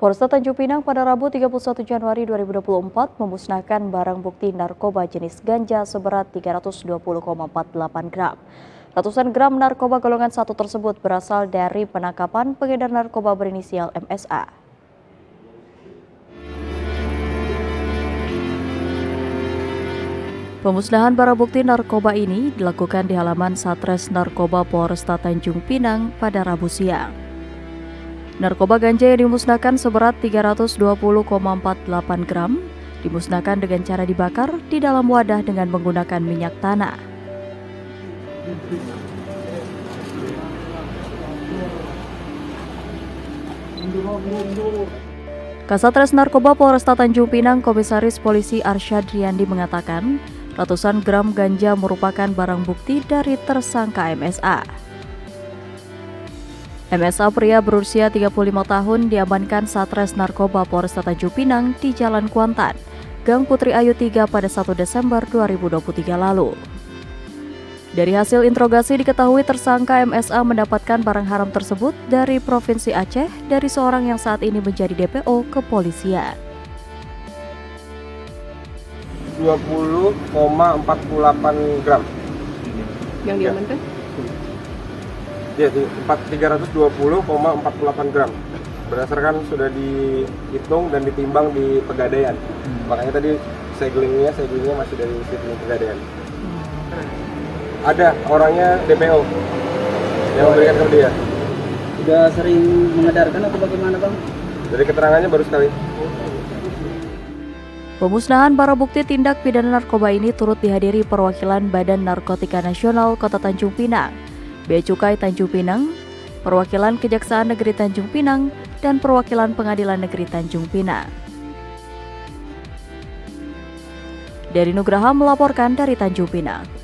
Polresta Tanjung Pinang pada Rabu 31 Januari 2024 memusnahkan barang bukti narkoba jenis ganja seberat 320,48 gram. Ratusan gram narkoba golongan 1 tersebut berasal dari penangkapan pengedar narkoba berinisial MSA. Pemusnahan barang bukti narkoba ini dilakukan di halaman Satres Narkoba Polresta Tanjung Pinang pada Rabu siang. Narkoba ganja yang dimusnahkan seberat 320,48 gram dimusnahkan dengan cara dibakar di dalam wadah dengan menggunakan minyak tanah. Kasatres Narkoba Polresta Tanjung Pinang Komisaris Polisi Arsyad Riyandi mengatakan, ratusan gram ganja merupakan barang bukti dari tersangka MSA. MSA pria berusia 35 tahun diamankan Satres Narkoba Polresta Tanjung Pinang di Jalan Kuantan, Gang Putri Ayu 3 pada 1 Desember 2023 lalu. Dari hasil interogasi diketahui tersangka MSA mendapatkan barang haram tersebut dari Provinsi Aceh dari seorang yang saat ini menjadi DPO kepolisian. 20,48 gram. Yang diamankan? Ya, 320,48 gram. Berdasarkan sudah dihitung dan ditimbang di Pegadaian. Makanya tadi seglingnya masih dari segling Pegadaian. Ada orangnya DPO yang memberikan ke dia. Sudah sering mengedarkan atau bagaimana, Bang? Dari keterangannya baru sekali. Pemusnahan barang bukti tindak pidana narkoba ini turut dihadiri perwakilan Badan Narkotika Nasional Kota Tanjung Pinang, Bea Cukai Tanjung Pinang, perwakilan Kejaksaan Negeri Tanjung Pinang, dan perwakilan Pengadilan Negeri Tanjung Pinang. Dari Nugraha melaporkan dari Tanjung Pinang.